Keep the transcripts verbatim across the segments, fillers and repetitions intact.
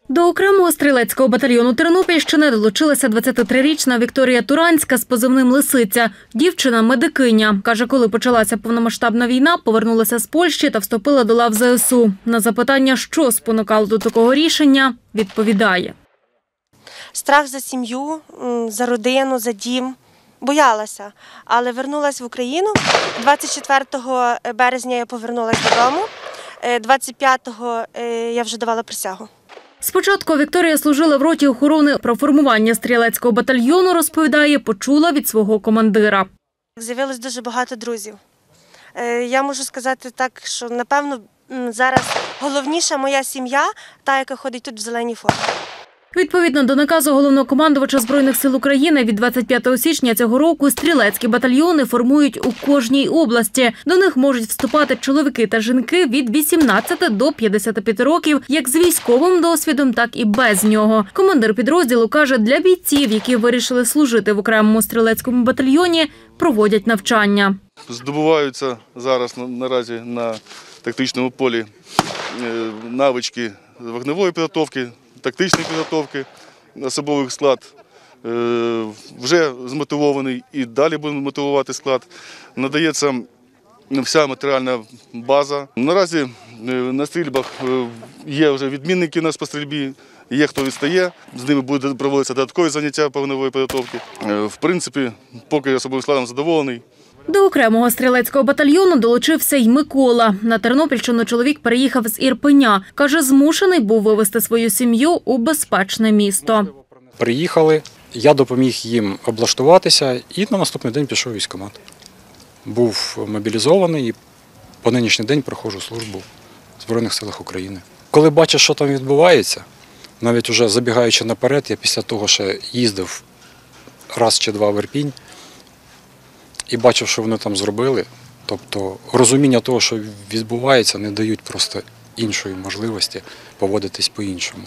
До окремого стрілецького батальйону Тернопільщини долучилася двадцятитрирічна Вікторія Туранська з позивним «Лисиця». Дівчина – медикиня. Каже, коли почалася повномасштабна війна, повернулася з Польщі та вступила до лав зе ес у. На запитання, що спонукало до такого рішення, відповідає. Страх за сім'ю, за родину, за дім. Боялася, але вернулася в Україну. двадцять четвертого березня я повернулася додому. двадцять п'ятого я вже давала присягу. Спочатку Вікторія служила в роті охорони. Про формування стрілецького батальйону, розповідає, почула від свого командира. З'явилось дуже багато друзів. Я можу сказати так, що, напевно, зараз головніша моя сім'я, та, яка ходить тут в зеленій формі. Відповідно до наказу головнокомандувача Збройних сил України від двадцять п'ятого січня цього року стрілецькі батальйони формують у кожній області. До них можуть вступати чоловіки та жінки від вісімнадцяти до п'ятдесяти п'яти років, як з військовим досвідом, так і без нього. Командир підрозділу каже, для бійців, які вирішили служити в окремому стрілецькому батальйоні, проводять навчання. Здобуваються зараз наразі на тактичному полі навички вогневої підготовки, тактичної підготовки, особовий склад вже змотивований і далі будемо мотивувати склад. Надається вся матеріальна база. Наразі на стрільбах є вже відмінники у нас по стрільбі, є хто відстає, з ними буде проводитися додаткові заняття по вогневої підготовки. В принципі, поки особовим складом задоволений. До окремого стрілецького батальйону долучився й Микола. На Тернопільщину чоловік переїхав з Ірпеня. Каже, змушений був вивезти свою сім'ю у безпечне місто. Приїхали, я допоміг їм облаштуватися і на наступний день пішов у військкомат. Був мобілізований і по нинішній день проходжу службу в Збройних силах України. Коли бачиш, що там відбувається, навіть вже забігаючи наперед, я після того ще їздив раз чи два в Ірпінь, і бачив, що вони там зробили. Тобто розуміння того, що відбувається, не дають просто іншої можливості поводитись по-іншому.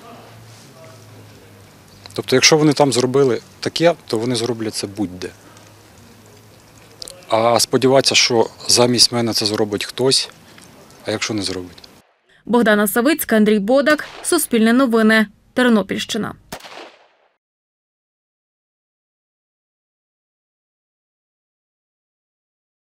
Тобто, якщо вони там зробили таке, то вони зроблять це будь-де. А сподіватися, що замість мене це зробить хтось, а якщо не зробить. Богдана Савицька, Андрій Бодак, Суспільне новини, Тернопільщина.